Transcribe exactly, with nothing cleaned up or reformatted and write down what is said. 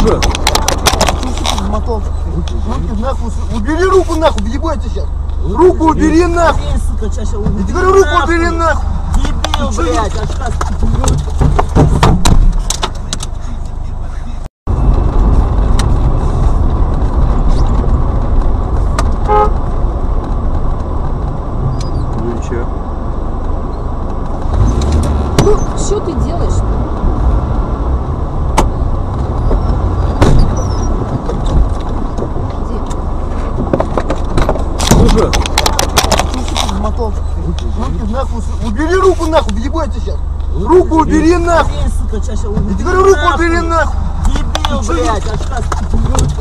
Слушай. Мотор. Руки нахуй. Убери руку нахуй, въебайте сейчас. Руку убери нахуй. Я тебе говорю, руку убери нахуй. Дебил, блядь, а что? Ну и че? Ну, что ты делаешь? Слушай. Мотор. Руки нахуй. Убери руку нахуй, въебайте сейчас. Руку убери нахуй. Я тебе говорю, руку убери нахуй. Дебил, блядь, а что?